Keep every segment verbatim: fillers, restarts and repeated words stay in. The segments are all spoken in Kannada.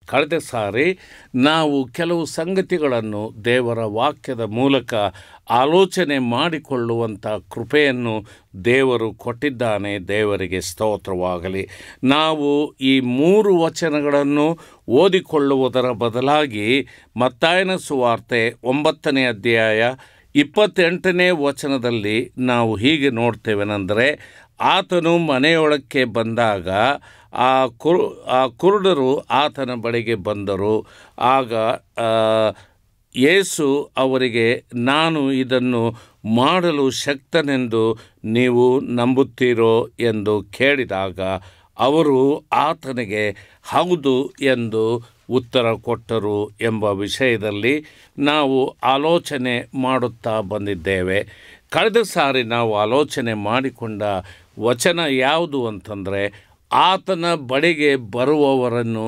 ಕಳೆದ ಸಾರಿ ನಾವು ಕೆಲವು ಸಂಗತಿಗಳನ್ನು ದೇವರ ವಾಕ್ಯದ ಮೂಲಕ ಆಲೋಚನೆ ಮಾಡಿಕೊಳ್ಳುವಂಥ ಕೃಪೆಯನ್ನು ದೇವರು ಕೊಟ್ಟಿದ್ದಾನೆ. ದೇವರಿಗೆ ಸ್ತೋತ್ರವಾಗಲಿ. ನಾವು ಈ ಮೂರು ವಚನಗಳನ್ನು ಓದಿಕೊಳ್ಳುವುದರ ಬದಲಾಗಿ ಮತ್ತಾಯನ ಸುವಾರ್ತೆ ಒಂಬತ್ತನೇ ಅಧ್ಯಾಯ ಇಪ್ಪತ್ತೆಂಟನೇ ವಚನದಲ್ಲಿ ನಾವು ಹೀಗೆ ನೋಡ್ತೇವೆನೆಂದರೆ, ಆತನು ಮನೆಯೊಳಕ್ಕೆ ಬಂದಾಗ ಆ ಕುರು ಆ ಕುರುಡರು ಆತನ ಬಳಿಗೆ ಬಂದರು. ಆಗ ಯೇಸು ಅವರಿಗೆ, ನಾನು ಇದನ್ನು ಮಾಡಲು ಶಕ್ತನೆಂದು ನೀವು ನಂಬುತ್ತೀರೋ ಎಂದು ಕೇಳಿದಾಗ ಅವರು ಆತನಿಗೆ ಹೌದು ಎಂದು ಉತ್ತರ ಕೊಟ್ಟರು ಎಂಬ ವಿಷಯದಲ್ಲಿ ನಾವು ಆಲೋಚನೆ ಮಾಡುತ್ತಾ ಬಂದಿದ್ದೇವೆ. ಕಳೆದ ಸಾರಿ ನಾವು ಆಲೋಚನೆ ಮಾಡಿಕೊಂಡ ವಚನ ಯಾವುದು ಅಂತಂದರೆ, ಆತನ ಬಳಿಗೆ ಬರುವವರನ್ನು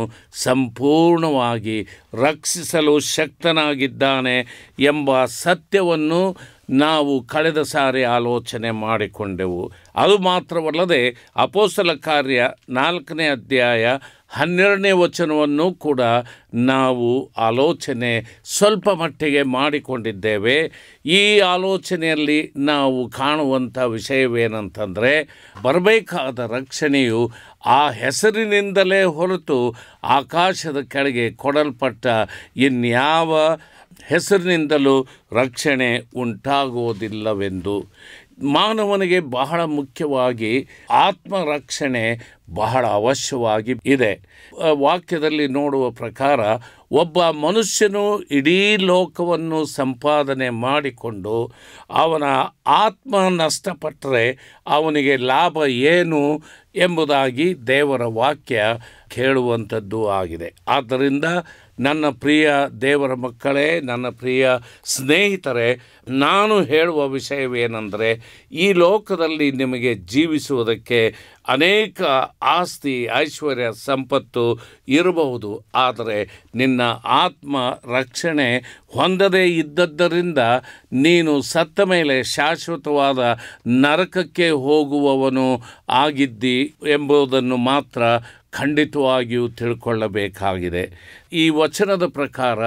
ಸಂಪೂರ್ಣವಾಗಿ ರಕ್ಷಿಸಲು ಶಕ್ತನಾಗಿದ್ದಾನೆ ಎಂಬ ಸತ್ಯವನ್ನು ನಾವು ಕಳೆದ ಸಾರಿ ಆಲೋಚನೆ ಮಾಡಿಕೊಂಡೆವು. ಅದು ಮಾತ್ರವಲ್ಲದೆ ಅಪೊಸ್ತಲ ಕಾರ್ಯ ನಾಲ್ಕನೇ ಅಧ್ಯಾಯ ಹನ್ನೆರಡನೇ ವಚನವನ್ನು ಕೂಡ ನಾವು ಆಲೋಚನೆ ಸ್ವಲ್ಪ ಮಟ್ಟಿಗೆ ಮಾಡಿಕೊಂಡಿದ್ದೇವೆ. ಈ ಆಲೋಚನೆಯಲ್ಲಿ ನಾವು ಕಾಣುವಂಥ ವಿಷಯವೇನಂತಂದರೆ, ಬರಬೇಕಾದ ರಕ್ಷಣೆಯು ಆ ಹೆಸರಿನಿಂದಲೇ ಹೊರತು ಆಕಾಶದ ಕೆಳಗೆ ಕೊಡಲ್ಪಟ್ಟ ಇನ್ಯಾವ ಹೆಸರಿನಿಂದಲೂ ರಕ್ಷಣೆ ಉಂಟಾಗುವುದಿಲ್ಲವೆಂದು. ಮಾನವನಿಗೆ ಬಹಳ ಮುಖ್ಯವಾಗಿ ಆತ್ಮರಕ್ಷಣೆ ಬಹಳ ಅವಶ್ಯವಾಗಿ ಇದೆ. ವಾಕ್ಯದಲ್ಲಿ ನೋಡುವ ಪ್ರಕಾರ ಒಬ್ಬ ಮನುಷ್ಯನು ಇಡೀ ಲೋಕವನ್ನು ಸಂಪಾದನೆ ಮಾಡಿಕೊಂಡು ಅವನ ಆತ್ಮ ನಷ್ಟಪಟ್ಟರೆ ಅವನಿಗೆ ಲಾಭ ಏನು ಎಂಬುದಾಗಿ ದೇವರ ವಾಕ್ಯ ಕೇಳುವಂಥದ್ದು ಆಗಿದೆ. ಆದ್ದರಿಂದ ನನ್ನ ಪ್ರಿಯ ದೇವರ ಮಕ್ಕಳೇ, ನನ್ನ ಪ್ರಿಯ ಸ್ನೇಹಿತರೆ, ನಾನು ಹೇಳುವ ವಿಷಯವೇನೆಂದರೆ, ಈ ಲೋಕದಲ್ಲಿ ನಿಮಗೆ ಜೀವಿಸುವುದಕ್ಕೆ ಅನೇಕ ಆಸ್ತಿ ಐಶ್ವರ್ಯ ಸಂಪತ್ತು ಇರಬಹುದು. ಆದರೆ ನಿನ್ನ ಆತ್ಮ ರಕ್ಷಣೆ ಹೊಂದದೇ ಇದ್ದದ್ದರಿಂದ ನೀನು ಸತ್ತ ಮೇಲೆ ಶಾಶ್ವತವಾದ ನರಕಕ್ಕೆ ಹೋಗುವವನು ಆಗಿದ್ದಿ ಎಂಬುದನ್ನು ಮಾತ್ರ ಖಂಡಿತವಾಗಿಯೂ ತಿಳ್ಕೊಳ್ಳಬೇಕಾಗಿದೆ. ಈ ವಚನದ ಪ್ರಕಾರ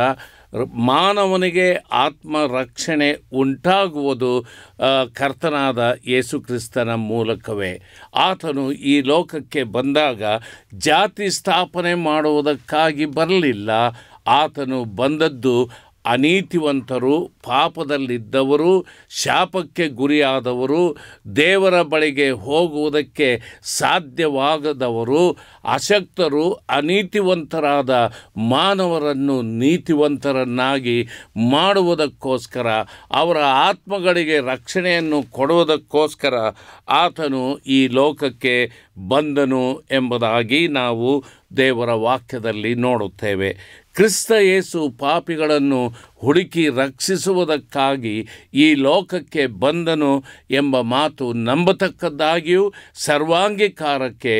ಮಾನವನಿಗೆ ಆತ್ಮ ರಕ್ಷಣೆ ಉಂಟಾಗುವುದು ಕರ್ತನಾದ ಯೇಸು ಕ್ರಿಸ್ತನ ಮೂಲಕವೇ. ಆತನು ಈ ಲೋಕಕ್ಕೆ ಬಂದಾಗ ಜಾತಿ ಸ್ಥಾಪನೆ ಮಾಡುವುದಕ್ಕಾಗಿ ಬರಲಿಲ್ಲ. ಆತನು ಬಂದದ್ದು ಅನೀತಿವಂತರು, ಪಾಪದಲ್ಲಿದ್ದವರು, ಶಾಪಕ್ಕೆ ಗುರಿಯಾದವರು, ದೇವರ ಬಳಿಗೆ ಹೋಗುವುದಕ್ಕೆ ಸಾಧ್ಯವಾಗದವರು, ಅಶಕ್ತರು, ಅನೀತಿವಂತರಾದ ಮಾನವರನ್ನು ನೀತಿವಂತರನ್ನಾಗಿ ಮಾಡುವುದಕ್ಕೋಸ್ಕರ, ಅವರ ಆತ್ಮಗಳಿಗೆ ರಕ್ಷಣೆಯನ್ನು ಕೊಡುವುದಕ್ಕೋಸ್ಕರ ಆತನು ಈ ಲೋಕಕ್ಕೆ ಬಂದನು ಎಂಬುದಾಗಿ ನಾವು ದೇವರ ವಾಕ್ಯದಲ್ಲಿ ನೋಡುತ್ತೇವೆ. ಕ್ರಿಸ್ತ ಯೇಸು ಪಾಪಿಗಳನ್ನು ಹುಡುಕಿ ರಕ್ಷಿಸುವುದಕ್ಕಾಗಿ ಈ ಲೋಕಕ್ಕೆ ಬಂದನು ಎಂಬ ಮಾತು ನಂಬತಕ್ಕದ್ದಾಗಿಯೂ ಸರ್ವಾಂಗೀಕಾರಕ್ಕೆ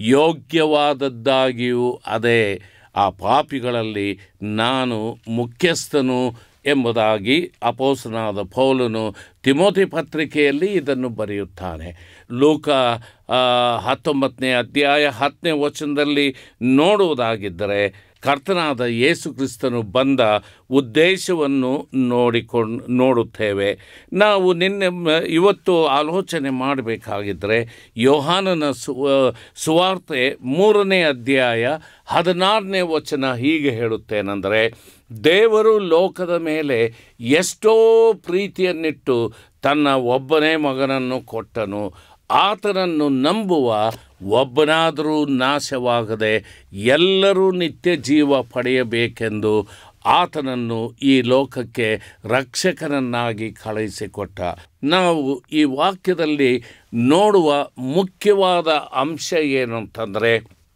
ಯೋಗ್ಯವಾದದ್ದಾಗಿಯೂ ಅದೇ. ಆ ಪಾಪಿಗಳಲ್ಲಿ ನಾನು ಮುಖ್ಯಸ್ಥನು ಎಂಬುದಾಗಿ ಅಪೊಸ್ತಲನಾದ ಪೌಲನು ತಿಮೋಥಿ ಪತ್ರಿಕೆಯಲ್ಲಿ ಇದನ್ನು ಬರೆಯುತ್ತಾನೆ. ಲೂಕ ಹತ್ತೊಂಬತ್ತನೇ ಅಧ್ಯಾಯ ಹತ್ತನೇ ವಚನದಲ್ಲಿ ನೋಡುವುದಾಗಿದ್ದರೆ, ಕರ್ತನಾದ ಯೇಸು ಕ್ರಿಸ್ತನು ಬಂದ ಉದ್ದೇಶವನ್ನು ನೋಡಿಕೊಂಡು ನೋಡುತ್ತೇವೆ. ನಾವು ನಿನ್ನೆ ಇವತ್ತು ಆಲೋಚನೆ ಮಾಡಬೇಕಾಗಿದ್ದರೆ, ಯೋಹಾನನ ಸುವಾರ್ತೆ ಮೂರನೇ ಅಧ್ಯಾಯ ಹದಿನಾರನೇ ವಚನ ಹೀಗೆ ಹೇಳುತ್ತೇನೆಂದರೆ, ದೇವರು ಲೋಕದ ಮೇಲೆ ಎಷ್ಟೋ ಪ್ರೀತಿಯನ್ನಿಟ್ಟು ತನ್ನ ಒಬ್ಬನೇ ಮಗನನ್ನು ಕೊಟ್ಟನು. ಆತನನ್ನು ನಂಬುವ ಒಬ್ಬನಾದರೂ ನಾಶವಾಗದೆ ಎಲ್ಲರೂ ನಿತ್ಯ ಜೀವ ಪಡೆಯಬೇಕೆಂದು ಆತನನ್ನು ಈ ಲೋಕಕ್ಕೆ ರಕ್ಷಕನನ್ನಾಗಿ ಕಳುಹಿಸಿಕೊಟ್ಟ. ನಾವು ಈ ವಾಕ್ಯದಲ್ಲಿ ನೋಡುವ ಮುಖ್ಯವಾದ ಅಂಶ ಏನು ಅಂತಂದರೆ,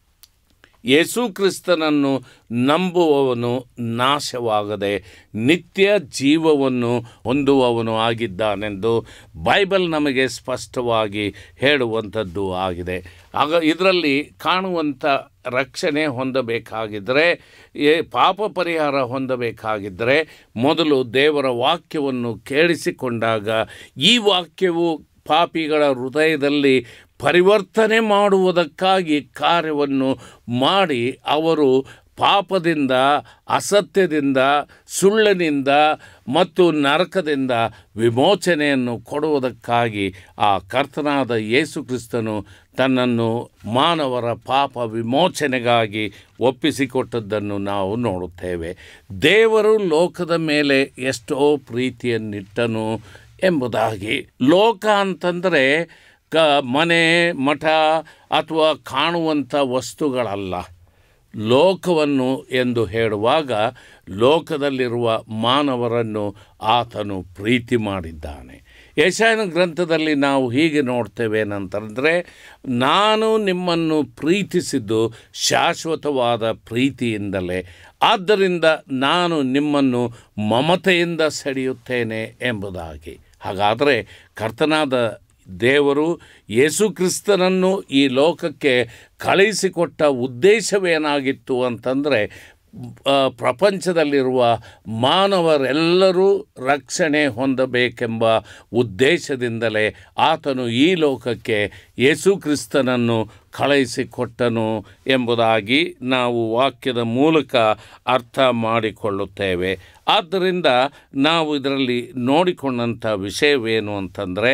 ಯೇಸು ಕ್ರಿಸ್ತನನ್ನು ನಂಬುವವನು ನಾಶವಾಗದೆ ನಿತ್ಯ ಜೀವವನ್ನು ಹೊಂದುವವನು ಆಗಿದ್ದಾನೆಂದು ಬೈಬಲ್ ನಮಗೆ ಸ್ಪಷ್ಟವಾಗಿ ಹೇಳುವಂಥದ್ದು ಆಗಿದೆ. ಆಗ ಇದರಲ್ಲಿ ಕಾಣುವಂಥ ರಕ್ಷಣೆ ಹೊಂದಬೇಕಾಗಿದ್ದರೆ, ಪಾಪ ಪರಿಹಾರ ಹೊಂದಬೇಕಾಗಿದ್ದರೆ, ಮೊದಲು ದೇವರ ವಾಕ್ಯವನ್ನು ಕೇಳಿಸಿಕೊಂಡಾಗ ಈ ವಾಕ್ಯವು ಪಾಪಿಗಳ ಹೃದಯದಲ್ಲಿ ಪರಿವರ್ತನೆ ಮಾಡುವುದಕ್ಕಾಗಿ ಕಾರ್ಯವನ್ನು ಮಾಡಿ ಅವರು ಪಾಪದಿಂದ, ಅಸತ್ಯದಿಂದ, ಸುಳ್ಳಿನಿಂದ ಮತ್ತು ನರಕದಿಂದ ವಿಮೋಚನೆಯನ್ನು ಕೊಡುವುದಕ್ಕಾಗಿ ಆ ಕರ್ತನಾದ ಯೇಸು ಕ್ರಿಸ್ತನು ತನ್ನನ್ನು ಮಾನವರ ಪಾಪ ವಿಮೋಚನೆಗಾಗಿ ಒಪ್ಪಿಸಿಕೊಟ್ಟದ್ದನ್ನು ನಾವು ನೋಡುತ್ತೇವೆ. ದೇವರು ಲೋಕದ ಮೇಲೆ ಎಷ್ಟೋ ಪ್ರೀತಿಯನ್ನಿಟ್ಟನು ಎಂಬುದಾಗಿ. ಲೋಕ ಅಂತಂದರೆ ಕ ಮನೆ, ಮಠ ಅಥವಾ ಕಾಣುವಂಥ ವಸ್ತುಗಳಲ್ಲ. ಲೋಕವನ್ನು ಎಂದು ಹೇಳುವಾಗ ಲೋಕದಲ್ಲಿರುವ ಮಾನವರನ್ನು ಆತನು ಪ್ರೀತಿ ಮಾಡಿದ್ದಾನೆ. ಯೆಶಾಯನ ಗ್ರಂಥದಲ್ಲಿ ನಾವು ಹೀಗೆ ನೋಡ್ತೇವೆ ಏನಂತಂದರೆ, ನಾನು ನಿಮ್ಮನ್ನು ಪ್ರೀತಿಸಿದ್ದು ಶಾಶ್ವತವಾದ ಪ್ರೀತಿಯಿಂದಲೇ, ಆದ್ದರಿಂದ ನಾನು ನಿಮ್ಮನ್ನು ಮಮತೆಯಿಂದ ಸೆಳೆಯುತ್ತೇನೆ ಎಂಬುದಾಗಿ. ಹಾಗಾದರೆ ಕರ್ತನಾದ ದೇವರು ಯೇಸು ಕ್ರಿಸ್ತನನ್ನು ಈ ಲೋಕಕ್ಕೆ ಕಳುಹಿಸಿಕೊಟ್ಟ ಉದ್ದೇಶವೇನಾಗಿತ್ತು ಅಂತಂದರೆ, ಪ್ರಪಂಚದಲ್ಲಿರುವ ಮಾನವರೆಲ್ಲರೂ ರಕ್ಷಣೆ ಹೊಂದಬೇಕೆಂಬ ಉದ್ದೇಶದಿಂದಲೇ ಆತನು ಈ ಲೋಕಕ್ಕೆ ಯೇಸು ಕ್ರಿಸ್ತನನ್ನು ಕಳುಹಿಸಿಕೊಟ್ಟನು ಎಂಬುದಾಗಿ ನಾವು ವಾಕ್ಯದ ಮೂಲಕ ಅರ್ಥ ಮಾಡಿಕೊಳ್ಳುತ್ತೇವೆ. ಆದ್ದರಿಂದ ನಾವು ಇದರಲ್ಲಿ ನೋಡಿಕೊಂಡಂಥ ವಿಷಯವೇನು ಅಂತಂದರೆ,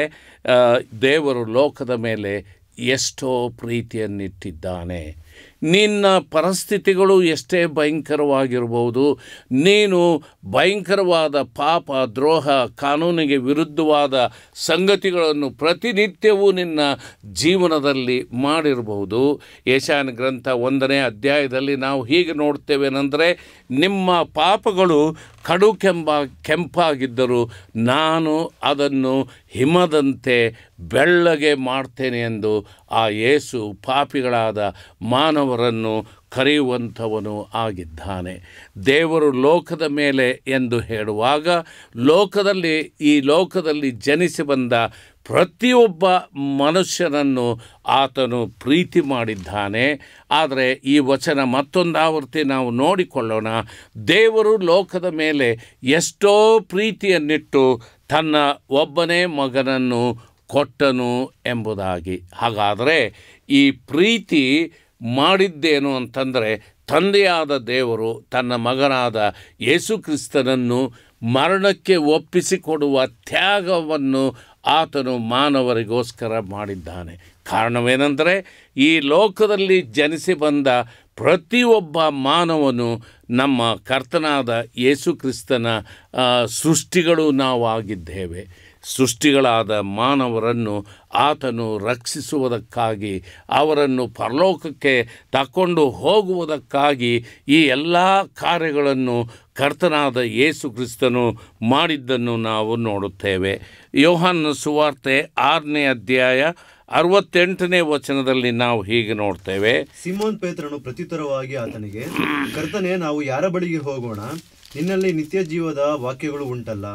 ದೇವರು ಲೋಕದ ಮೇಲೆ ಎಷ್ಟೋ ಪ್ರೀತಿಯನ್ನಿಟ್ಟಿದ್ದಾನೆ. ನಿನ್ನ ಪರಿಸ್ಥಿತಿಗಳು ಎಷ್ಟೇ ಭಯಂಕರವಾಗಿರ್ಬೋದು, ನೀನು ಭಯಂಕರವಾದ ಪಾಪ, ದ್ರೋಹ, ಕಾನೂನಿಗೆ ವಿರುದ್ಧವಾದ ಸಂಗತಿಗಳನ್ನು ಪ್ರತಿನಿತ್ಯವೂ ನಿನ್ನ ಜೀವನದಲ್ಲಿ ಮಾಡಿರಬಹುದು. ಯೆಶಾಯನ ಗ್ರಂಥ ಒಂದನೇ ಅಧ್ಯಾಯದಲ್ಲಿ ನಾವು ಹೀಗೆ ನೋಡ್ತೇವೇನೆಂದರೆ, ನಿಮ್ಮ ಪಾಪಗಳು ಕಡು ಕೆಂಪ ಕೆಂಪಾಗಿದ್ದರೂ ನಾನು ಅದನ್ನು ಹಿಮದಂತೆ ಬೆಳ್ಳಗೆ ಮಾಡ್ತೇನೆ ಎಂದು ಆ ಯೇಸು ಪಾಪಿಗಳಾದ ಮಾನವರನ್ನು ಕರೆಯುವಂಥವನು ಆಗಿದ್ದಾನೆ. ದೇವರು ಲೋಕದ ಮೇಲೆ ಎಂದು ಹೇಳುವಾಗ ಲೋಕದಲ್ಲಿ ಈ ಲೋಕದಲ್ಲಿ ಜನಿಸಿ ಬಂದ ಪ್ರತಿಯೊಬ್ಬ ಮನುಷ್ಯನನ್ನು ಆತನು ಪ್ರೀತಿ ಮಾಡಿದ್ದಾನೆ. ಆದರೆ ಈ ವಚನ ಮತ್ತೊಂದು ಆವೃತ್ತಿ ನಾವು ನೋಡಿಕೊಳ್ಳೋಣ. ದೇವರು ಲೋಕದ ಮೇಲೆ ಎಷ್ಟೋ ಪ್ರೀತಿಯನ್ನಿಟ್ಟು ತನ್ನ ಒಬ್ಬನೇ ಮಗನನ್ನು ಕೊಟ್ಟನು ಎಂಬುದಾಗಿ. ಹಾಗಾದರೆ ಈ ಪ್ರೀತಿ ಮಾಡಿದ್ದೇನು ಅಂತಂದರೆ, ತಂದೆಯಾದ ದೇವರು ತನ್ನ ಮಗನಾದ ಯೇಸು ಕ್ರಿಸ್ತನನ್ನು ಮರಣಕ್ಕೆ ಒಪ್ಪಿಸಿಕೊಡುವ ತ್ಯಾಗವನ್ನು ಆತನು ಮಾನವರಿಗೋಸ್ಕರ ಮಾಡಿದ್ದಾನೆ. ಕಾರಣವೇನೆಂದರೆ, ಈ ಲೋಕದಲ್ಲಿ ಜನಿಸಿ ಬಂದ ಪ್ರತಿಯೊಬ್ಬ ಮಾನವನು ನಮ್ಮ ಕರ್ತನಾದ ಯೇಸು ಕ್ರಿಸ್ತನ ಸೃಷ್ಟಿಗಳು ನಾವು ಆಗಿದ್ದೇವೆ. ಸೃಷ್ಟಿಗಳಾದ ಮಾನವರನ್ನು ಆತನು ರಕ್ಷಿಸುವುದಕ್ಕಾಗಿ, ಅವರನ್ನು ಪರಲೋಕಕ್ಕೆ ತಕ್ಕೊಂಡು ಹೋಗುವುದಕ್ಕಾಗಿ ಈ ಎಲ್ಲ ಕಾರ್ಯಗಳನ್ನು ಕರ್ತನಾದ ಯೇಸು ಕ್ರಿಸ್ತನು ಮಾಡಿದ್ದನ್ನು ನಾವು ನೋಡುತ್ತೇವೆ. ಯೋಹಾನನ ಸುವಾರ್ತೆ ಆರನೇ ಅಧ್ಯಾಯ ಅರವತ್ತೆಂಟನೇ ವಚನದಲ್ಲಿ ನಾವು ಹೀಗೆ ನೋಡ್ತೇವೆ. ಸಿಮೋನ್ ಪೇತ್ರನು ಪ್ರತ್ಯುತ್ತರವಾಗಿ ಆತನಿಗೆ, ಕರ್ತನೇ, ನಾವು ಯಾರ ಬಳಿಗೆ ಹೋಗೋಣ? ನಿನ್ನಲ್ಲಿ ನಿತ್ಯ ಜೀವದ ವಾಕ್ಯಗಳು ಉಂಟಲ್ಲ.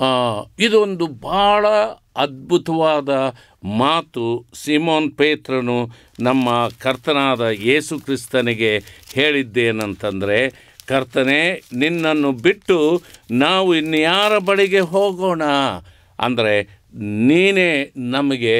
ಇದೊಂದು ಬಹಳ ಅದ್ಭುತವಾದ ಮಾತು ಸಿಮೋನ್ ಪೇತ್ರನು ನಮ್ಮ ಕರ್ತನಾದ ಯೇಸು ಕ್ರಿಸ್ತನಿಗೆ ಹೇಳಿದ್ದೇನಂತಂದರೆ, ಕರ್ತನೇ, ನಿನ್ನನ್ನು ಬಿಟ್ಟು ನಾವು ಇನ್ಯಾರ ಬಳಿಗೆ ಹೋಗೋಣ? ಅಂದರೆ ನೀನೇ ನಮಗೆ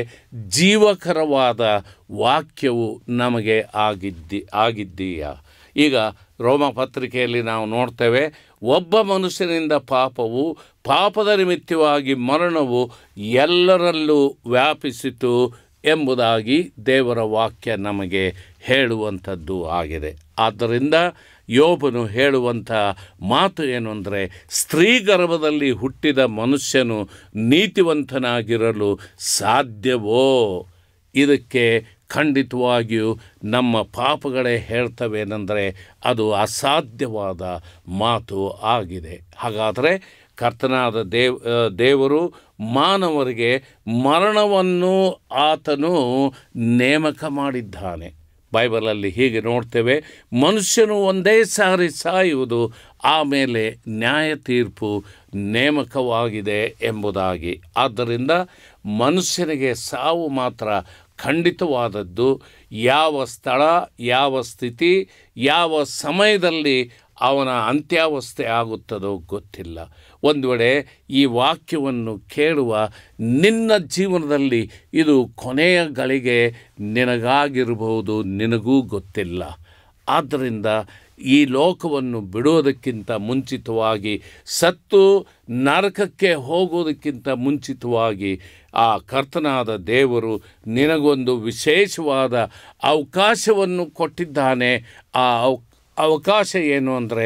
ಜೀವಕರವಾದ ವಾಕ್ಯವು ನಮಗೆ ಆಗಿದ್ದಿ ಆಗಿದ್ದೀಯ. ಈಗ ರೋಮ ಪತ್ರಿಕೆಯಲ್ಲಿ ನಾವು ನೋಡ್ತೇವೆ, ಒಬ್ಬ ಮನುಷ್ಯನಿಂದ ಪಾಪವು, ಪಾಪದ ನಿಮಿತ್ತವಾಗಿ ಮರಣವು ಎಲ್ಲರಲ್ಲೂ ವ್ಯಾಪಿಸಿತು ಎಂಬುದಾಗಿ ದೇವರ ವಾಕ್ಯ ನಮಗೆ ಹೇಳುವಂಥದ್ದು ಆಗಿದೆ. ಆದ್ದರಿಂದ ಯೋಬನು ಹೇಳುವಂಥ ಮಾತು ಏನು ಅಂದರೆ, ಸ್ತ್ರೀ ಗರ್ಭದಲ್ಲಿ ಹುಟ್ಟಿದ ಮನುಷ್ಯನು ನೀತಿವಂತನಾಗಿರಲು ಸಾಧ್ಯವೋ? ಇದಕ್ಕೆ ಖಂಡಿತವಾಗಿಯೂ ನಮ್ಮ ಪಾಪಗಳೇ ಹೇಳ್ತವೇನೆಂದರೆ ಅದು ಅಸಾಧ್ಯವಾದ ಮಾತು ಆಗಿದೆ. ಹಾಗಾದರೆ ಕರ್ತನಾದ ದೇವ್ ದೇವರು ಮಾನವರಿಗೆ ಮರಣವನ್ನು ಆತನು ನೇಮಕ ಮಾಡಿದ್ದಾನೆ. ಬೈಬಲಲ್ಲಿ ಹೀಗೆ ನೋಡ್ತೇವೆ, ಮನುಷ್ಯನು ಒಂದೇ ಸಾರಿ ಸಾಯುವುದು, ಆಮೇಲೆ ನ್ಯಾಯ ತೀರ್ಪು ನೇಮಕವಾಗಿದೆ ಎಂಬುದಾಗಿ. ಆದ್ದರಿಂದ ಮನುಷ್ಯನಿಗೆ ಸಾವು ಮಾತ್ರ ಖಂಡಿತವಾದದ್ದು. ಯಾವ ಸ್ಥಳ, ಯಾವ ಸ್ಥಿತಿ, ಯಾವ ಸಮಯದಲ್ಲಿ ಅವನ ಅಂತ್ಯಾವಸ್ಥೆ ಆಗುತ್ತದೋ ಗೊತ್ತಿಲ್ಲ. ಒಂದು ವೇಳೆ ಈ ವಾಕ್ಯವನ್ನು ಕೇಳುವ ನಿನ್ನ ಜೀವನದಲ್ಲಿ ಇದು ಕೊನೆಯ ಗಳಿಗೆ ನಿನಗಾಗಿರಬಹುದು, ನಿನಗೂ ಗೊತ್ತಿಲ್ಲ. ಆದ್ದರಿಂದ ಈ ಲೋಕವನ್ನು ಬಿಡುವುದಕ್ಕಿಂತ ಮುಂಚಿತವಾಗಿ, ಸತ್ತು ನರಕಕ್ಕೆ ಹೋಗೋದಕ್ಕಿಂತ ಮುಂಚಿತವಾಗಿ ಆ ಕರ್ತನಾದ ದೇವರು ನಿನಗೊಂದು ವಿಶೇಷವಾದ ಅವಕಾಶವನ್ನು ಕೊಟ್ಟಿದ್ದಾನೆ. ಆ ಅವಕಾಶ ಏನು ಅಂದರೆ,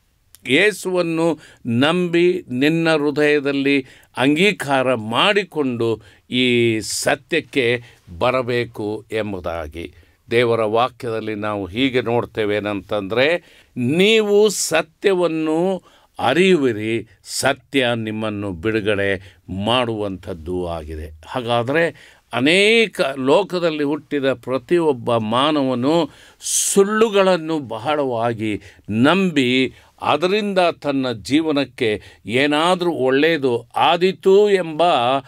ಯೇಸುವನ್ನು ನಂಬಿ ನಿನ್ನ ಹೃದಯದಲ್ಲಿ ಅಂಗೀಕಾರ ಮಾಡಿಕೊಂಡು ಈ ಸತ್ಯಕ್ಕೆ ಬರಬೇಕು ಎಂಬುದಾಗಿ. ದೇವರ ವಾಕ್ಯದಲ್ಲಿ ನಾವು ಹೀಗೆ ನೋಡ್ತೇವೇನಂತಂದರೆ, ನೀವು ಸತ್ಯವನ್ನು ಅರಿಯುವಿರಿ, ಸತ್ಯ ನಿಮ್ಮನ್ನು ಬಿಡುಗಡೆ ಮಾಡುವಂಥದ್ದು ಆಗಿದೆ. ಹಾಗಾದರೆ ಅನೇಕ ಲೋಕದಲ್ಲಿ ಹುಟ್ಟಿದ ಪ್ರತಿಯೊಬ್ಬ ಮಾನವನು ಸುಳ್ಳುಗಳನ್ನು ಬಹಳವಾಗಿ ನಂಬಿ ಅದರಿಂದ ತನ್ನ ಜೀವನಕ್ಕೆ ಏನಾದರೂ ಒಳ್ಳೆಯದು ಆದೀತು ಎಂಬ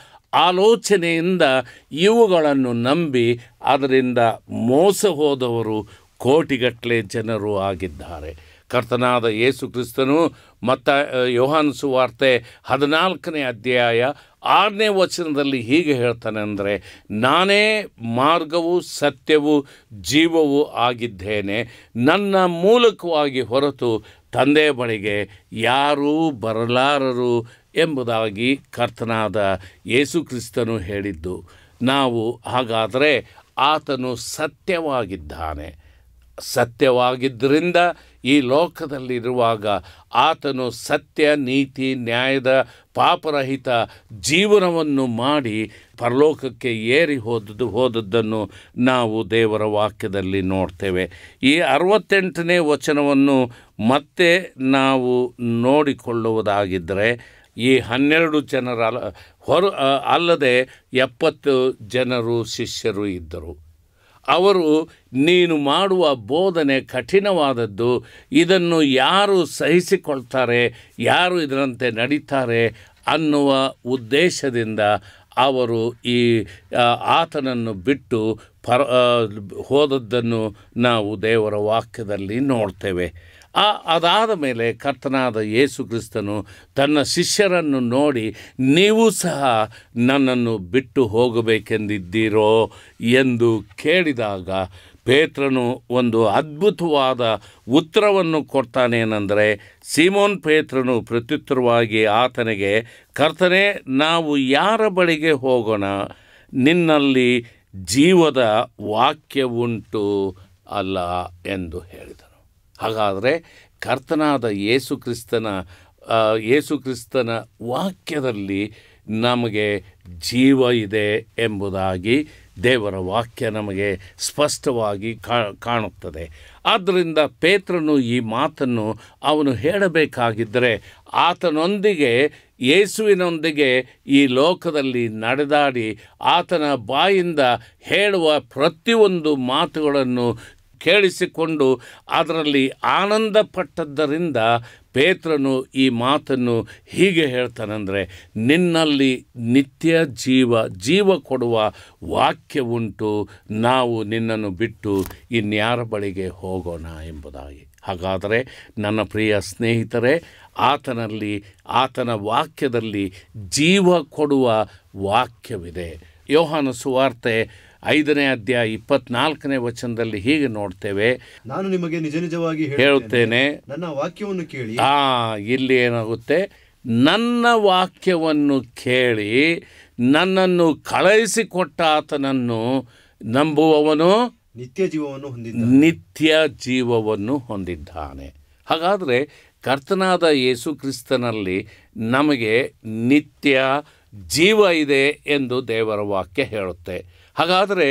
ಆಲೋಚನೆಯಿಂದ ಇವುಗಳನ್ನು ನಂಬಿ ಅದರಿಂದ ಮೋಸ ಹೋದವರು ಕೋಟಿಗಟ್ಟಲೆ ಜನರು ಆಗಿದ್ದಾರೆ. ಕರ್ತನಾದ ಯೇಸು ಕ್ರಿಸ್ತನು ಮತ್ತು ಯೋಹಾನ ಸುವಾರ್ತೆ ಹದಿನಾಲ್ಕನೇ ಅಧ್ಯಾಯ ಆರನೇ ವಚನದಲ್ಲಿ ಹೀಗೆ ಹೇಳ್ತಾನೆ ಅಂದರೆ, ನಾನೇ ಮಾರ್ಗವು ಸತ್ಯವೂ ಜೀವವೂ ಆಗಿದ್ದೇನೆ, ನನ್ನ ಮೂಲಕವಾಗಿ ಹೊರತು ತಂದೆಯ ಬಳಿಗೆ ಯಾರೂ ಬರಲಾರರು ಎಂಬುದಾಗಿ ಕರ್ತನಾದ ಯೇಸು ಕ್ರಿಸ್ತನು ಹೇಳಿದ್ದು. ನಾವು ಹಾಗಾದರೆ ಆತನು ಸತ್ಯವಾಗಿದ್ದಾನೆ. ಸತ್ಯವಾಗಿದ್ದರಿಂದ ಈ ಲೋಕದಲ್ಲಿರುವಾಗ ಆತನು ಸತ್ಯ, ನೀತಿ, ನ್ಯಾಯದ ಪಾಪರಹಿತ ಜೀವನವನ್ನು ಮಾಡಿ ಪರಲೋಕಕ್ಕೆ ಏರಿ ಹೋದದ್ದು ಹೋದದ್ದನ್ನು ನಾವು ದೇವರ ವಾಕ್ಯದಲ್ಲಿ ನೋಡ್ತೇವೆ. ಈ ಅರವತ್ತೆಂಟನೇ ವಚನವನ್ನು ಮತ್ತೆ ನಾವು ನೋಡಿಕೊಳ್ಳುವುದಾಗಿದ್ದರೆ, ಈ ಹನ್ನೆರಡು ಜನರ ಹೊರ ಅಲ್ಲದೆ ಎಪ್ಪತ್ತು ಜನರು ಶಿಷ್ಯರು ಇದ್ದರು. ಅವರು, ನೀನು ಮಾಡುವ ಬೋಧನೆ ಕಠಿಣವಾದದ್ದು, ಇದನ್ನು ಯಾರು ಸಹಿಸಿಕೊಳ್ತಾರೆ, ಯಾರು ಇದರಂತೆ ನಡೀತಾರೆ ಅನ್ನುವ ಉದ್ದೇಶದಿಂದ ಅವರು ಈ ಆತನನ್ನು ಬಿಟ್ಟು ಪರ ಹೋದದ್ದನ್ನು ನಾವು ದೇವರ ವಾಕ್ಯದಲ್ಲಿ ನೋಡ್ತೇವೆ. ಆ ಅದಾದ ಮೇಲೆ ಕರ್ತನಾದ ಯೇಸು ಕ್ರಿಸ್ತನು ತನ್ನ ಶಿಷ್ಯರನ್ನು ನೋಡಿ, ನೀವು ಸಹ ನನ್ನನ್ನು ಬಿಟ್ಟು ಹೋಗಬೇಕೆಂದಿದ್ದೀರೋ ಎಂದು ಕೇಳಿದಾಗ ಪೇತ್ರನು ಒಂದು ಅದ್ಭುತವಾದ ಉತ್ತರವನ್ನು ಕೊಡ್ತಾನೇನೆಂದರೆ, ಸೀಮೋನ್ ಪೇತ್ರನು ಪ್ರತ್ಯುತ್ತರವಾಗಿ ಆತನಿಗೆ, ಕರ್ತನೇ, ನಾವು ಯಾರ ಬಳಿಗೆ ಹೋಗೋಣ? ನಿನ್ನಲ್ಲಿ ಜೀವದ ವಾಕ್ಯವುಂಟು ಅಲ್ಲ ಎಂದು ಹೇಳಿದನು. ಹಾಗಾದರೆ ಕರ್ತನಾದ ಯೇಸು ಕ್ರಿಸ್ತನ ಯೇಸು ಕ್ರಿಸ್ತನ ವಾಕ್ಯದಲ್ಲಿ ನಮಗೆ ಜೀವ ಇದೆ ಎಂಬುದಾಗಿ ದೇವರ ವಾಕ್ಯ ನಮಗೆ ಸ್ಪಷ್ಟವಾಗಿ ಕಾಣುತ್ತದೆ. ಆದ್ದರಿಂದ ಪೇತ್ರನು ಈ ಮಾತನ್ನು ಅವನು ಹೇಳಬೇಕಾಗಿದ್ದರೆ ಆತನೊಂದಿಗೆ, ಯೇಸುವಿನೊಂದಿಗೆ ಈ ಲೋಕದಲ್ಲಿ ನಡೆದಾಡಿ ಆತನ ಬಾಯಿಂದ ಹೇಳುವ ಪ್ರತಿಯೊಂದು ಮಾತುಗಳನ್ನು ಕೇಳಿಸಿಕೊಂಡು ಅದರಲ್ಲಿ ಆನಂದ ಪಟ್ಟದ್ದರಿಂದ ಪೇತ್ರನು ಈ ಮಾತನ್ನು ಹೀಗೆ ಹೇಳ್ತಾನೆಂದರೆ, ನಿನ್ನಲ್ಲಿ ನಿತ್ಯ ಜೀವ ಜೀವ ಕೊಡುವ ವಾಕ್ಯವುಂಟು, ನಾವು ನಿನ್ನನ್ನು ಬಿಟ್ಟು ಇನ್ಯಾರ ಬಳಿಗೆ ಹೋಗೋಣ ಎಂಬುದಾಗಿ. ಹಾಗಾದರೆ ನನ್ನ ಪ್ರಿಯ ಸ್ನೇಹಿತರೆ, ಆತನಲ್ಲಿ, ಆತನ ವಾಕ್ಯದಲ್ಲಿ ಜೀವ ಕೊಡುವ ವಾಕ್ಯವಿದೆ. ಯೋಹಾನ ಸುವಾರ್ತೆ ಐದನೇ ಅಧ್ಯಾಯ ಇಪ್ಪತ್ನಾಲ್ಕನೇ ವಚನದಲ್ಲಿ ಹೀಗೆ ನೋಡ್ತೇವೆ, ನಾನು ನಿಮಗೆ ನಿಜ ನಿಜವಾಗಿ ಹೇಳುತ್ತೇನೆ, ನನ್ನ ವಾಕ್ಯವನ್ನು ಕೇಳಿ. ಆ ಇಲ್ಲಿ ಏನಾಗುತ್ತೆ, ನನ್ನ ವಾಕ್ಯವನ್ನು ಕೇಳಿ ನನ್ನನ್ನು ಕಳುಹಿಸಿಕೊಟ್ಟ ಆತನನ್ನು ನಂಬುವವನು ನಿತ್ಯ ಜೀವವನ್ನು ಹೊಂದಿದ್ದಾನೆ ನಿತ್ಯ ಜೀವವನ್ನು ಹೊಂದಿದ್ದಾನೆ. ಹಾಗಾದರೆ ಕರ್ತನಾದ ಯೇಸು ಕ್ರಿಸ್ತನಲ್ಲಿ ನಮಗೆ ನಿತ್ಯ ಜೀವ ಇದೆ ಎಂದು ದೇವರ ವಾಕ್ಯ ಹೇಳುತ್ತೆ. ಹಾಗಾದರೆ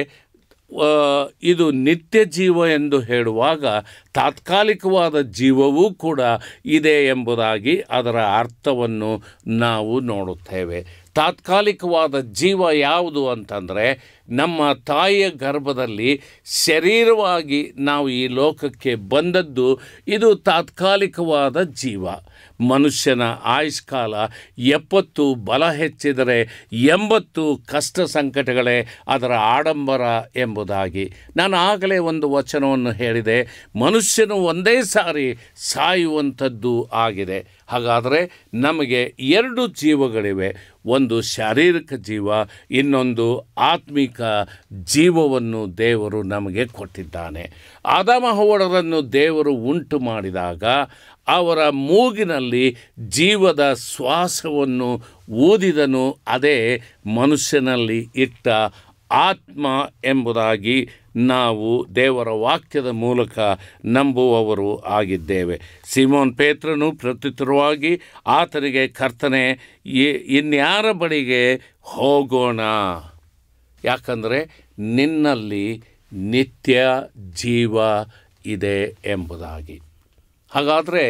ಇದು ನಿತ್ಯ ಜೀವ ಎಂದು ಹೇಳುವಾಗ ತಾತ್ಕಾಲಿಕವಾದ ಜೀವವೂ ಕೂಡ ಇದೆ ಎಂಬುದಾಗಿ ಅದರ ಅರ್ಥವನ್ನು ನಾವು ನೋಡುತ್ತೇವೆ. ತಾತ್ಕಾಲಿಕವಾದ ಜೀವ ಯಾವುದು ಅಂತಂದರೆ, ನಮ್ಮ ತಾಯಿಯ ಗರ್ಭದಲ್ಲಿ ಶರೀರವಾಗಿ ನಾವು ಈ ಲೋಕಕ್ಕೆ ಬಂದದ್ದು ಇದು ತಾತ್ಕಾಲಿಕವಾದ ಜೀವ. ಮನುಷ್ಯನ ಆಯುಷ್ಕಾಲ ಎಪ್ಪತ್ತು, ಬಲ ಹೆಚ್ಚಿದರೆ ಎಂಬತ್ತು, ಕಷ್ಟ ಸಂಕಟಗಳೇ ಅದರ ಆಡಂಬರ ಎಂಬುದಾಗಿ. ನಾನು ಆಗಲೇ ಒಂದು ವಚನವನ್ನು ಹೇಳಿದೆ, ಮನುಷ್ಯನು ಒಂದೇ ಸಾರಿ ಸಾಯುವಂಥದ್ದು ಆಗಿದೆ. ಹಾಗಾದರೆ ನಮಗೆ ಎರಡು ಜೀವಗಳಿವೆ, ಒಂದು ಶಾರೀರಿಕ ಜೀವ, ಇನ್ನೊಂದು ಆತ್ಮಿಕ ಜೀವವನ್ನು ದೇವರು ನಮಗೆ ಕೊಟ್ಟಿದ್ದಾನೆ. ಆದಾಮ ಹವ್ವಳರನ್ನು ದೇವರು ಉಂಟು ಮಾಡಿದಾಗ ಅವರ ಮೂಗಿನಲ್ಲಿ ಜೀವದ ಶ್ವಾಸವನ್ನು ಊದಿದನು, ಅದೇ ಮನುಷ್ಯನಲ್ಲಿ ಇಟ್ಟ ಆತ್ಮ ಎಂಬುದಾಗಿ ನಾವು ದೇವರ ವಾಕ್ಯದ ಮೂಲಕ ನಂಬುವವರು ಆಗಿದ್ದೇವೆ. ಸಿಮೋನ್ ಪೇತ್ರನು ಪ್ರತ್ಯುತ್ತರವಾಗಿ ಆತನಿಗೆ, ಕರ್ತನೇ, ಇನ್ಯಾರ ಬಳಿಗೆ ಹೋಗೋಣ? ಯಾಕಂದರೆ ನಿನ್ನಲ್ಲಿ ನಿತ್ಯ ಜೀವ ಇದೆ ಎಂಬುದಾಗಿ. ಹಾಗಾದರೆ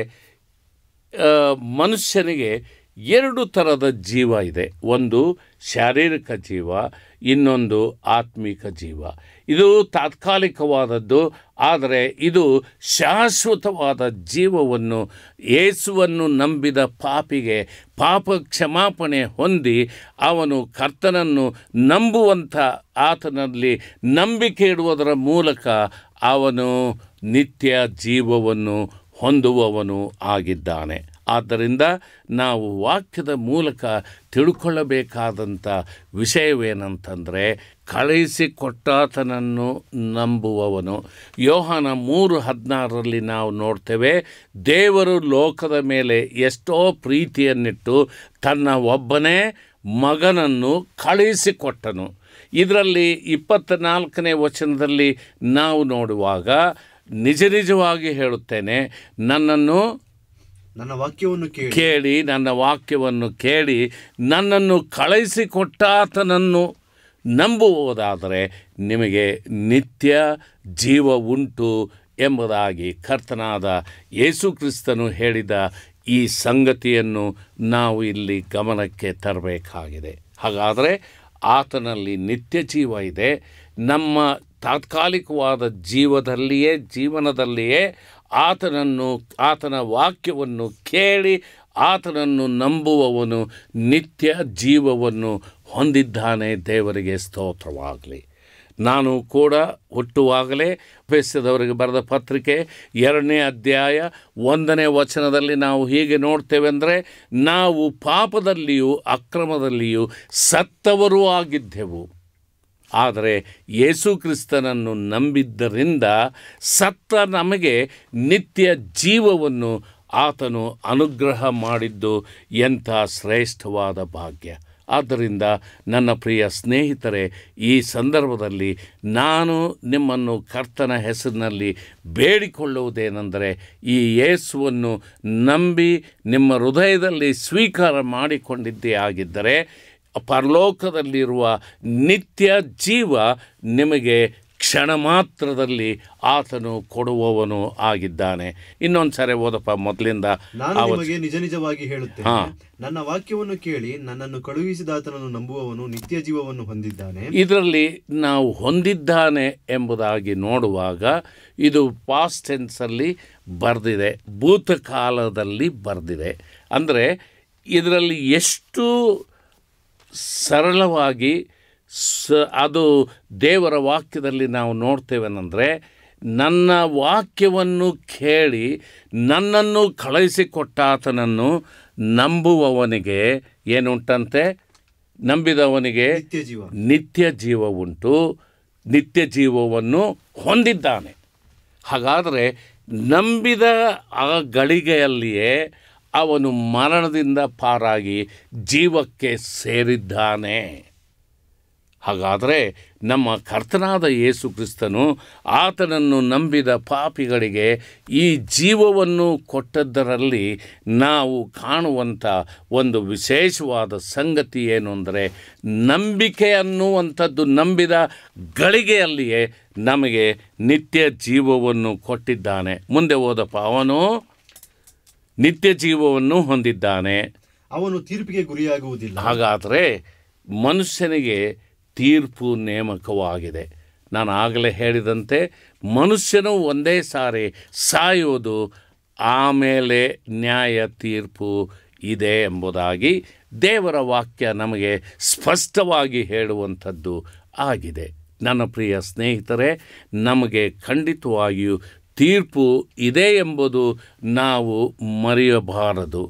ಮನುಷ್ಯನಿಗೆ ಎರಡು ಥರದ ಜೀವ ಇದೆ, ಒಂದು ಶಾರೀರಿಕ ಜೀವ, ಇನ್ನೊಂದು ಆತ್ಮಿಕ ಜೀವ. ಇದು ತಾತ್ಕಾಲಿಕವಾದದ್ದು, ಆದರೆ ಇದು ಶಾಶ್ವತವಾದ ಜೀವವನ್ನು ಯೇಸುವನ್ನು ನಂಬಿದ ಪಾಪಿಗೆ ಪಾಪ ಕ್ಷಮಾಪಣೆ ಹೊಂದಿ ಅವನು ಕರ್ತನನ್ನು ನಂಬುವಂಥ ಆತನಲ್ಲಿ ನಂಬಿಕೆ ಇಡುವುದರ ಮೂಲಕ ಅವನು ನಿತ್ಯ ಜೀವವನ್ನು ಹೊಂದುವವನು ಆಗಿದ್ದಾನೆ. ಆದ್ದರಿಂದ ನಾವು ವಾಕ್ಯದ ಮೂಲಕ ತಿಳ್ಕೊಳ್ಳಬೇಕಾದಂಥ ವಿಷಯವೇನಂತಂದರೆ, ಕಳುಹಿಸಿಕೊಟ್ಟಾತನನ್ನು ನಂಬುವವನು. ಯೋಹಾನ ಮೂರು ಹದಿನಾರರಲ್ಲಿ ನಾವು ನೋಡ್ತೇವೆ, ದೇವರು ಲೋಕದ ಮೇಲೆ ಎಷ್ಟೋ ಪ್ರೀತಿಯನ್ನಿಟ್ಟು ತನ್ನ ಒಬ್ಬನೇ ಮಗನನ್ನು ಕಳುಹಿಸಿಕೊಟ್ಟನು. ಇದರಲ್ಲಿ ಇಪ್ಪತ್ತ ನಾಲ್ಕನೇ ವಚನದಲ್ಲಿ ನಾವು ನೋಡುವಾಗ, ನಿಜ ನಿಜವಾಗಿ ಹೇಳುತ್ತೇನೆ, ನನ್ನನ್ನು ನನ್ನ ವಾಕ್ಯವನ್ನು ಕೇಳಿ ನನ್ನ ವಾಕ್ಯವನ್ನು ಕೇಳಿ ನನ್ನನ್ನು ಕಳುಹಿಸಿಕೊಟ್ಟಾತನನ್ನು ನಂಬುವುದಾದರೆ ನಿಮಗೆ ನಿತ್ಯ ಜೀವ ಉಂಟು ಎಂಬುದಾಗಿ ಕರ್ತನಾದ ಯೇಸು ಕ್ರಿಸ್ತನು ಹೇಳಿದ ಈ ಸಂಗತಿಯನ್ನು ನಾವು ಇಲ್ಲಿ ಗಮನಕ್ಕೆ ತರಬೇಕಾಗಿದೆ. ಹಾಗಾದರೆ ಆತನಲ್ಲಿ ನಿತ್ಯ ಜೀವ ಇದೆ. ನಮ್ಮ ತಾತ್ಕಾಲಿಕವಾದ ಜೀವದಲ್ಲಿಯೇ ಜೀವನದಲ್ಲಿಯೇ ಆತನನ್ನು ಆತನ ವಾಕ್ಯವನ್ನು ಕೇಳಿ ಆತನನ್ನು ನಂಬುವವನು ನಿತ್ಯ ಜೀವವನ್ನು ಹೊಂದಿದ್ದಾನೆ. ದೇವರಿಗೆ ಸ್ತೋತ್ರವಾಗಲಿ. ನಾನು ಕೂಡ ಹುಟ್ಟುವಾಗಲೇ ಎಫೆಸದವರಿಗೆ ಬರೆದ ಪತ್ರಿಕೆ ಎರಡನೇ ಅಧ್ಯಾಯ ಒಂದನೇ ವಚನದಲ್ಲಿ ನಾವು ಹೀಗೆ ನೋಡ್ತೇವೆ ಅಂದರೆ, ನಾವು ಪಾಪದಲ್ಲಿಯೂ ಅಕ್ರಮದಲ್ಲಿಯೂ ಸತ್ತವರೂ ಆಗಿದ್ದೆವು, ಆದರೆ ಯೇಸು ಕ್ರಿಸ್ತನನ್ನು ನಂಬಿದ್ದರಿಂದ ಸತ್ತ ನಮಗೆ ನಿತ್ಯ ಜೀವವನ್ನು ಆತನು ಅನುಗ್ರಹ ಮಾಡಿದ್ದು ಎಂಥ ಶ್ರೇಷ್ಠವಾದ ಭಾಗ್ಯ. ಆದ್ದರಿಂದ ನನ್ನ ಪ್ರಿಯ ಸ್ನೇಹಿತರೆ, ಈ ಸಂದರ್ಭದಲ್ಲಿ ನಾನು ನಿಮ್ಮನ್ನು ಕರ್ತನ ಹೆಸರಿನಲ್ಲಿ ಬೇಡಿಕೊಳ್ಳುವುದೇನೆಂದರೆ, ಈ ಯೇಸುವನ್ನು ನಂಬಿ ನಿಮ್ಮ ಹೃದಯದಲ್ಲಿ ಸ್ವೀಕಾರ ಮಾಡಿಕೊಂಡಿದ್ದೇ ಆಗಿದ್ದರೆ ಪರಲೋಕದಲ್ಲಿರುವ ನಿತ್ಯ ಜೀವ ನಿಮಗೆ ಕ್ಷಣ ಮಾತ್ರದಲ್ಲಿ ಆತನು ಕೊಡುವವನು ಆಗಿದ್ದಾನೆ. ಇನ್ನೊಂದು ಸಾರಿ ಓದಪ್ಪ ಮೊದಲಿಂದ. ನಾನು ನಿಮಗೆ ನಿಜ ನಿಜವಾಗಿ ಹೇಳುತ್ತೇನೆ, ನನ್ನ ವಾಕ್ಯವನ್ನು ಕೇಳಿ ನನ್ನನ್ನು ಕಳುಹಿಸಿದಾತನನ್ನು ನಂಬುವವನು ನಿತ್ಯ ಜೀವವನ್ನು ಹೊಂದಿದ್ದಾನೆ. ಇದರಲ್ಲಿ ನಾವು ಹೊಂದಿದ್ದಾನೆ ಎಂಬುದಾಗಿ ನೋಡುವಾಗ ಇದು ಪಾಸ್ಟ್ ಟೆನ್ಸಲ್ಲಿ ಬರೆದಿದೆ, ಭೂತಕಾಲದಲ್ಲಿ ಬರೆದಿದೆ. ಅಂದರೆ ಇದರಲ್ಲಿ ಎಷ್ಟು ಸರಳವಾಗಿ ಸ ಅದು ದೇವರ ವಾಕ್ಯದಲ್ಲಿ ನಾವು ನೋಡ್ತೇವೆನಂದರೆ, ನನ್ನ ವಾಕ್ಯವನ್ನು ಕೇಳಿ ನನ್ನನ್ನು ಕಳುಹಿಸಿಕೊಟ್ಟಾತನನ್ನು ನಂಬುವವನಿಗೆ ಏನುಂಟಂತೆ? ನಂಬಿದವನಿಗೆ ನಿತ್ಯ ಜೀವ ನಿತ್ಯ ಜೀವ ಉಂಟು, ನಿತ್ಯ ಜೀವವನ್ನು ಹೊಂದಿದ್ದಾನೆ. ಹಾಗಾದರೆ ನಂಬಿದ ಆ ಗಳಿಗೆಯಲ್ಲಿಯೇ ಅವನು ಮರಣದಿಂದ ಪಾರಾಗಿ ಜೀವಕ್ಕೆ ಸೇರಿದ್ದಾನೆ. ಹಾಗಾದರೆ ನಮ್ಮ ಕರ್ತನಾದ ಯೇಸು ಕ್ರಿಸ್ತನು ಆತನನ್ನು ನಂಬಿದ ಪಾಪಿಗಳಿಗೆ ಈ ಜೀವವನ್ನು ಕೊಟ್ಟದ್ದರಲ್ಲಿ ನಾವು ಕಾಣುವಂಥ ಒಂದು ವಿಶೇಷವಾದ ಸಂಗತಿ ಏನು ಅಂದರೆ, ನಂಬಿಕೆ ಅನ್ನುವಂಥದ್ದು ನಂಬಿದ ಗಳಿಗೆಯಲ್ಲಿಯೇ ನಮಗೆ ನಿತ್ಯ ಜೀವವನ್ನು ಕೊಟ್ಟಿದ್ದಾನೆ. ಮುಂದೆ ಓದಪ್ಪ. ಅವನು ನಿತ್ಯ ಜೀವವನ್ನು ಹೊಂದಿದ್ದಾನೆ, ಅವನು ತೀರ್ಪಿಗೆ ಗುರಿಯಾಗುವುದಿಲ್ಲ. ಹಾಗಾದರೆ ಮನುಷ್ಯನಿಗೆ ತೀರ್ಪು ನೇಮಕವಾಗಿದೆ. ನಾನು ಆಗಲೇ ಹೇಳಿದಂತೆ ಮನುಷ್ಯನು ಒಂದೇ ಸಾರಿ ಸಾಯೋದು, ಆಮೇಲೆ ನ್ಯಾಯ ತೀರ್ಪು ಇದೆ ಎಂಬುದಾಗಿ ದೇವರ ವಾಕ್ಯ ನಮಗೆ ಸ್ಪಷ್ಟವಾಗಿ ಹೇಳುವಂಥದ್ದು ಆಗಿದೆ. ನನ್ನ ಪ್ರಿಯ ಸ್ನೇಹಿತರೆ, ನಮಗೆ ಖಂಡಿತವಾಗಿಯೂ ತೀರ್ಪು ಇದೆ ಎಂಬುದು ನಾವು ಮರೆಯಬಾರದು.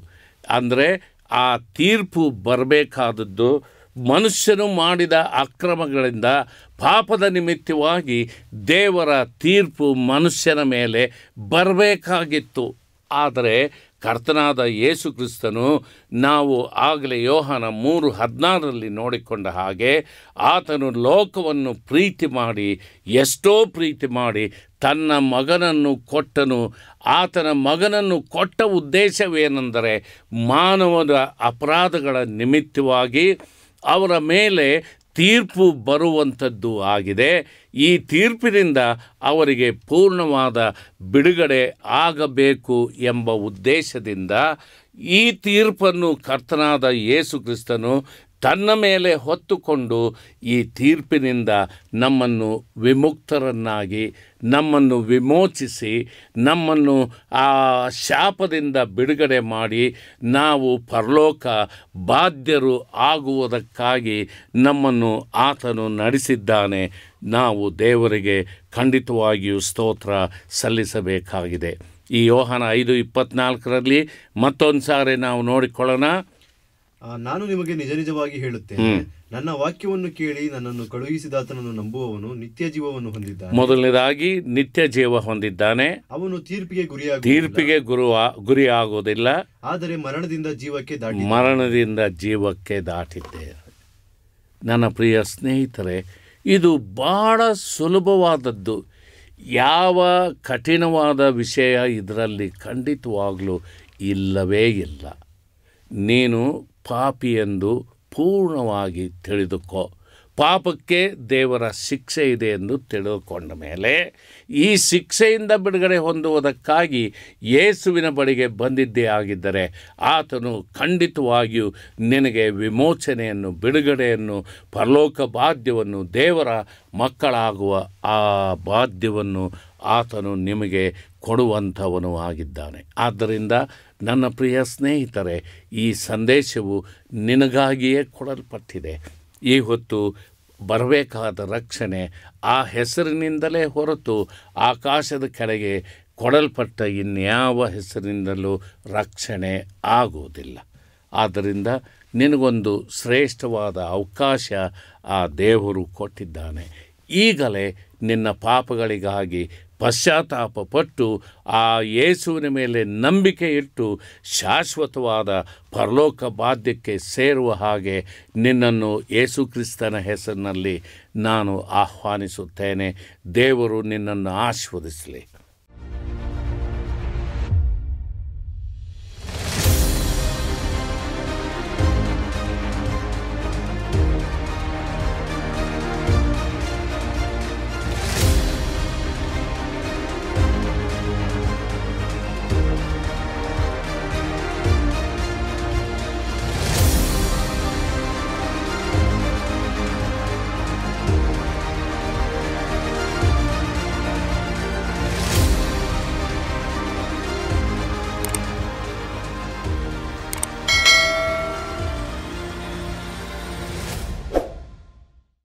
ಅಂದರೆ ಆ ತೀರ್ಪು ಬರಬೇಕಾದದ್ದು ಮನುಷ್ಯನು ಮಾಡಿದ ಅಕ್ರಮಗಳಿಂದ ಪಾಪದ ನಿಮಿತ್ತವಾಗಿ ದೇವರ ತೀರ್ಪು ಮನುಷ್ಯನ ಮೇಲೆ ಬರಬೇಕಾಗಿತ್ತು. ಆದರೆ ಕರ್ತನಾದ ಯೇಸು ಕ್ರಿಸ್ತನು ನಾವು ಆಗಲೇ ಯೋಹಾನ ಮೂರು ಹದಿನಾರರಲ್ಲಿ ನೋಡಿಕೊಂಡ ಹಾಗೆ ಆತನು ಲೋಕವನ್ನು ಪ್ರೀತಿ ಮಾಡಿ, ಎಷ್ಟೋ ಪ್ರೀತಿ ಮಾಡಿ ತನ್ನ ಮಗನನ್ನು ಕೊಟ್ಟನು. ಆತನ ಮಗನನ್ನು ಕೊಟ್ಟ ಉದ್ದೇಶವೇನೆಂದರೆ ಮಾನವನ ಅಪರಾಧಗಳ ನಿಮಿತ್ತವಾಗಿ ಅವರ ಮೇಲೆ ತೀರ್ಪು ಬರುವಂಥದ್ದು ಆಗಿದೆ. ಈ ತೀರ್ಪಿನಿಂದ ಅವರಿಗೆ ಪೂರ್ಣವಾದ ಬಿಡುಗಡೆ ಆಗಬೇಕು ಎಂಬ ಉದ್ದೇಶದಿಂದ ಈ ತೀರ್ಪನ್ನು ಕರ್ತನಾದ ಯೇಸು ಕ್ರಿಸ್ತನು ತನ್ನ ಮೇಲೆ ಹೊತ್ತುಕೊಂಡು ಈ ತೀರ್ಪಿನಿಂದ ನಮ್ಮನ್ನು ವಿಮುಕ್ತರನ್ನಾಗಿ, ನಮ್ಮನ್ನು ವಿಮೋಚಿಸಿ, ನಮ್ಮನ್ನು ಆ ಶಾಪದಿಂದ ಬಿಡುಗಡೆ ಮಾಡಿ ನಾವು ಪರಲೋಕ ಬಾಧ್ಯರು ಆಗುವುದಕ್ಕಾಗಿ ನಮ್ಮನ್ನು ಆತನು ನಡೆಸಿದ್ದಾನೆ. ನಾವು ದೇವರಿಗೆ ಖಂಡಿತವಾಗಿಯೂ ಸ್ತೋತ್ರ ಸಲ್ಲಿಸಬೇಕಾಗಿದೆ. ಈ ಯೋಹಾನ ಐದು ಇಪ್ಪತ್ನಾಲ್ಕರಲ್ಲಿ ಮತ್ತೊಂದು ಸಾರಿ ನಾವು ನೋಡಿಕೊಳ್ಳೋಣ. ನಾನು ನಿಮಗೆ ನಿಜ ನಿಜವಾಗಿ ಹೇಳುತ್ತೇನೆ, ನನ್ನ ವಾಕ್ಯವನ್ನು ಕೇಳಿ ನನ್ನನ್ನು ಕಳುಹಿಸಿದಾತನನ್ನು ನಂಬುವವನು ನಿತ್ಯ ಜೀವವನ್ನು ಹೊಂದಿದ್ದಾನೆ. ಮೊದಲನೇದಾಗಿ ನಿತ್ಯ ಜೀವ ಹೊಂದಿದ್ದಾನೆ. ಅವನು ತೀರ್ಪಿಗೆ ಗುರಿಯಾಗ ತೀರ್ಪಿಗೆ ಗುರು ಗುರಿಯಾಗುವುದಿಲ್ಲ, ಆದರೆ ಮರಣದಿಂದ ಜೀವಕ್ಕೆ ದಾಟಿ ಮರಣದಿಂದ ಜೀವಕ್ಕೆ ದಾಟಿದ್ದೇವೆ. ನನ್ನ ಪ್ರಿಯ ಸ್ನೇಹಿತರೆ, ಇದು ಬಹಳ ಸುಲಭವಾದದ್ದು. ಯಾವ ಕಠಿಣವಾದ ವಿಷಯ ಇದರಲ್ಲಿ ಖಂಡಿತವಾಗಲೂ ಇಲ್ಲವೇ ಇಲ್ಲ. ನೀನು ಪಾಪಿ ಎಂದು ಪೂರ್ಣವಾಗಿ ತಿಳಿದುಕೋ. ಪಾಪಕ್ಕೆ ದೇವರ ಶಿಕ್ಷೆ ಇದೆ ಎಂದು ತಿಳಿದುಕೊಂಡ ಮೇಲೆ ಈ ಶಿಕ್ಷೆಯಿಂದ ಬಿಡುಗಡೆ ಹೊಂದುವುದಕ್ಕಾಗಿ ಯೇಸುವಿನ ಬಳಿಗೆ ಬಂದಿದ್ದೇ ಆಗಿದ್ದರೆ ಆತನು ಖಂಡಿತವಾಗಿಯೂ ನಿನಗೆ ವಿಮೋಚನೆಯನ್ನು, ಬಿಡುಗಡೆಯನ್ನು, ಪರಲೋಕ ಬಾಧ್ಯವನ್ನು, ದೇವರ ಮಕ್ಕಳಾಗುವ ಆ ಬಾಧ್ಯವನ್ನು ಆತನು ನಿಮಗೆ ಕೊಡುವಂಥವನು ಆಗಿದ್ದಾನೆ. ಆದ್ದರಿಂದ ನನ್ನ ಪ್ರಿಯ ಸ್ನೇಹಿತರೆ, ಈ ಸಂದೇಶವು ನಿನಗಾಗಿಯೇ ಕೊಡಲ್ಪಟ್ಟಿದೆ. ಈ ಹೊತ್ತು ಬರಬೇಕಾದ ರಕ್ಷಣೆ ಆ ಹೆಸರಿನಿಂದಲೇ ಹೊರತು ಆಕಾಶದ ಕೆಳಗೆ ಕೊಡಲ್ಪಟ್ಟ ಇನ್ಯಾವ ಹೆಸರಿನಿಂದಲೂ ರಕ್ಷಣೆ ಆಗುವುದಿಲ್ಲ. ಆದ್ದರಿಂದ ನಿನಗೊಂದು ಶ್ರೇಷ್ಠವಾದ ಅವಕಾಶ ಆ ದೇವರು ಕೊಟ್ಟಿದ್ದಾನೆ. ಈಗಲೇ ನಿನ್ನ ಪಾಪಗಳಿಗಾಗಿ ಪಶ್ಚಾತ್ತಾಪ ಪಟ್ಟು ಆ ಯೇಸುವಿನ ಮೇಲೆ ನಂಬಿಕೆ ಇಟ್ಟು ಶಾಶ್ವತವಾದ ಪರಲೋಕ ಬಾಧ್ಯಕ್ಕೆ ಸೇರುವ ಹಾಗೆ ನಿನ್ನನ್ನು ಯೇಸು ಕ್ರಿಸ್ತನ ಹೆಸರಿನಲ್ಲಿ ನಾನು ಆಹ್ವಾನಿಸುತ್ತೇನೆ. ದೇವರು ನಿನ್ನನ್ನು ಆಶೀರ್ವದಿಸಲಿ.